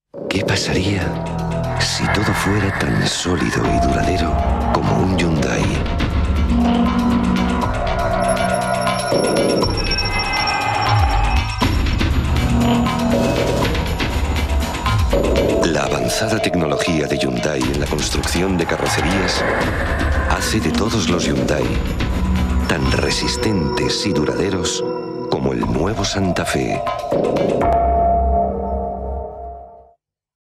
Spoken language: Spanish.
¿Qué pasaría si todo fuera tan sólido y duradero como un Hyundai? La avanzada tecnología de Hyundai en la construcción de carrocerías hace de todos los Hyundai tan resistentes y duraderos como el nuevo Santa Fe.